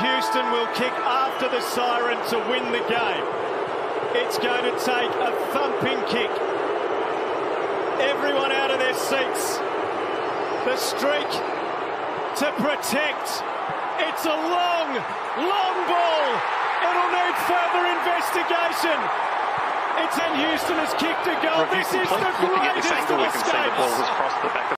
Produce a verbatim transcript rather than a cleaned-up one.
Houston will kick after the siren to win the game. It's going to take a thumping kick. Everyone out of their seats. The streak to protect. It's a long, long ball. It'll need further investigation. It's and Houston has kicked a goal. This is the greatest of escapes.